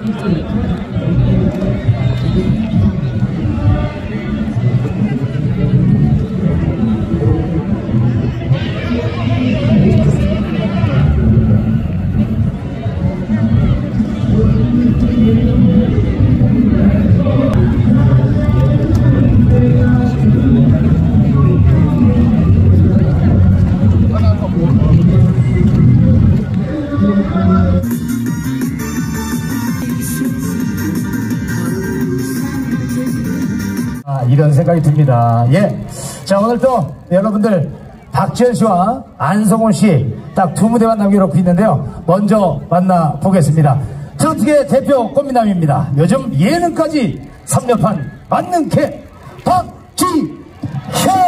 이런 생각이 듭니다. 예. 자, 오늘 또 여러분들 박지현 씨와 안성훈 씨 딱 두 무대만 남겨놓고 있는데요. 먼저 만나보겠습니다. 트로트계 대표 꽃미남입니다. 요즘 예능까지 섭렵한 만능캐 박지현!